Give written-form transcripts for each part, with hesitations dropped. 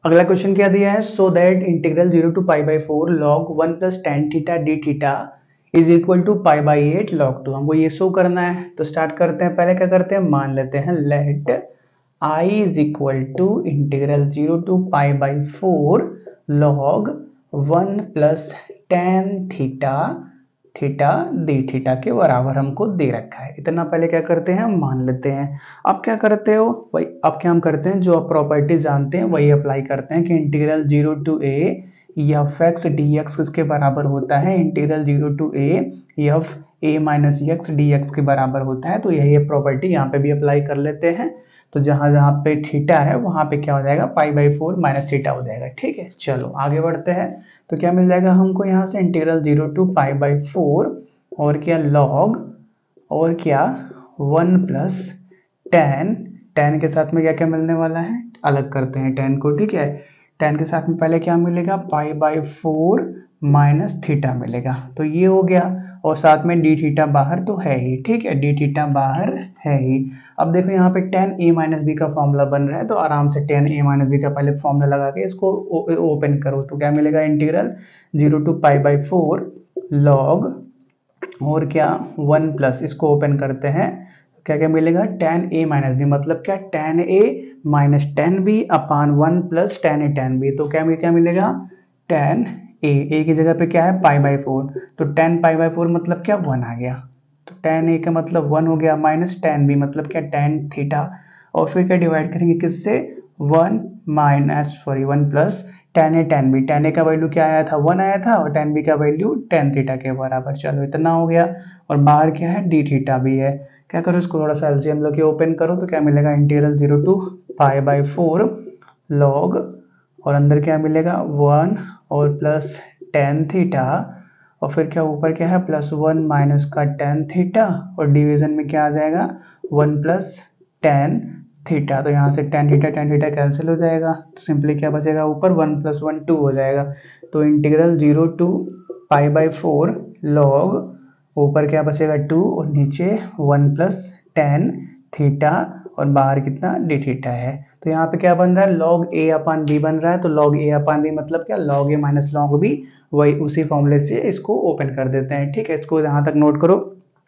अगला क्वेश्चन क्या दिया है, so that integral 0 to pi by 4 log 1 plus tan theta d theta is equal to pi by 8 log 2। हमको ये show करना है, तो स्टार्ट करते हैं। पहले क्या करते हैं, मान लेते हैं let I is equal to integral 0 to pi by 4 log 1 plus tan theta theta d theta के बराबर हमको दे रखा है। इतना पहले क्या करते हैं, मान लेते हैं। अब क्या करते हो भाई, अब क्या हम करते हैं, जो आप प्रॉपर्टी जानते हैं वही अप्लाई करते हैं कि integral 0 to a f x d x किसके बराबर होता है, integral 0 to a f a minus x d x के बराबर होता है। तो यही प्रॉपर्टी यहाँ पे भी अप्लाई कर लेते हैं। तो जहां जहां पे थीटा है वहां पे क्या हो जाएगा, पाई बाई 4 माइनस थीटा हो जाएगा। ठीक है, चलो आगे बढ़ते हैं। तो क्या मिल जाएगा हमको यहाँ से, इंटीग्रल 0 टू पाई बाई 4 और क्या लॉग और क्या 1 प्लस टेन, टेन के साथ में क्या क्या मिलने वाला है, अलग करते हैं टेन को। ठीक है, टेन के साथ में पहले क्या मिलेगा, पाई बाई 4 माइनस थीटा मिलेगा। तो ये हो गया, और साथ में डी थीटा बाहर तो है ही। ठीक है, डी थीटा बाहर है ही। अब देखो यहाँ पे टेन ए माइनस बी का फॉर्मूला बन रहा है, तो आराम से टेन ए माइनस बी का पहले फॉर्मूला लगा के इसको ओपन करो। तो क्या मिलेगा, integral 0 to pi by 4 log और क्या 1 प्लस, इसको ओपन करते हैं। क्या क्या मिलेगा, टेन ए माइनस बी, मतलब क्या tan a minus tan b upon 1 plus tan a tan b. तो क्या मिलेगा, टेन ए की जगह पे क्या है, पाई बाई 4। तो टेन पाई बाई 4 मतलब क्या, 1 आ गया। तो टेन ए का मतलब 1 हो गया, माइनस टेन बी मतलब क्या, टेन थीटा। और फिर क्या डिवाइड करेंगे किससे, 1 plus tan a tan b. Tan a का वैल्यू क्या आया था, 1 आया था, और टेन बी का वैल्यू टेन थीटा के बराबर। चलो इतना हो गया। और बाहर क्या है, डी थीटा भी है। क्या करो, इसको थोड़ा सा एलसीएम लोग ओपन करो। तो क्या मिलेगा, integral 0 to pi by 4 log और अंदर क्या मिलेगा, 1 और प्लस टेन थीटा, और फिर क्या ऊपर क्या है, प्लस 1 माइनस का टेन थीटा, और डिवीजन में क्या आ जाएगा, 1 प्लस टेन थीटा। तो यहाँ से टेन थीटा कैंसिल हो जाएगा। तो सिंपली क्या बचेगा, ऊपर 1 प्लस 1 2 हो जाएगा। तो integral 0 to pi by 4 log, ऊपर क्या बचेगा 2 और नीचे 1 प्लस टेन थीटा, और बाहर कितना, डी थीटा है। तो यहाँ पे क्या बन रहा है, लॉग ए अपान बी बन रहा है। तो लॉग ए अपान बी मतलब क्या, log a minus log b, वही उसी फॉर्मूले से इसको ओपन कर देते हैं। ठीक है, इसको यहाँ तक नोट करो।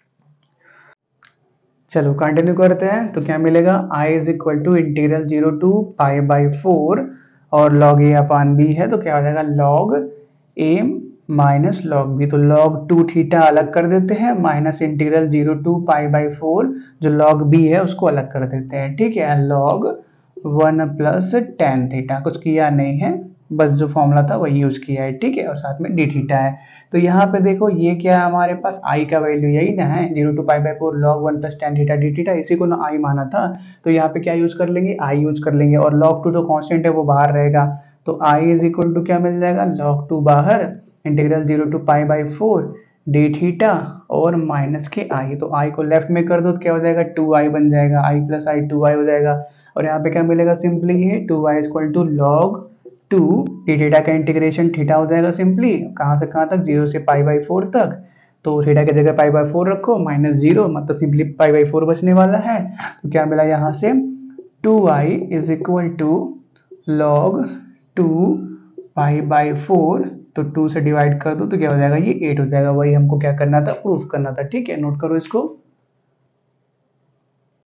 चलो कंटिन्यू करते हैं। तो क्या मिलेगा, I is equal to integral 0 to pi by 4 और लॉग ए अपान बी है। तो क्या हो जाएगा, log a minus log b. तो लॉग 2 थीटा अलग कर देते हैं, minus integral 0 to pi by 4 जो लॉग बी है उसको अलग कर देते हैं। ठीक है, लॉग 1 प्लस टेन थीटा, कुछ किया नहीं है, बस जो फॉर्मूला था वही यूज किया है। ठीक है, और साथ में डी थीटा है। तो यहाँ पे देखो ये क्या है, हमारे पास आई का वैल्यू यही ना है, 0 to pi by 4 log 1 plus tan theta d theta, इसी को ना आई माना था। तो यहाँ पे क्या यूज कर लेंगे, आई यूज कर लेंगे। और log 2 तो कांस्टेंट है, वो बाहर रहेगा। तो आई इज इक्वल टू क्या मिल जाएगा, log 2 बाहर, integral 0 to pi by 4 d theta और माइनस के आई। तो आई को लेफ्ट में कर दो तो क्या हो जाएगा, 2i बन जाएगा, आई प्लस आई 2i हो जाएगा। और यहाँ पे क्या मिलेगा, सिंपली है 2i equal to log 2 d theta का इंटीग्रेशन थीटा हो जाएगा सिंपली, कहाँ से कहाँ तक, 0 से पाई बाई 4 तक। तो थीटा की जगह पाई बाई 4 रखो, माइनस 0 मतलब सिंपली पाई बाई 4 बचने वाला है। तो क्या मिला यहाँ से, 2i is equal to log 2 pi by 4। तो 2 से डिवाइड कर दो तो क्या हो जाएगा, ये 8 हो जाएगा। वही हमको क्या करना था, प्रूफ करना था। ठीक है, नोट करो इसको।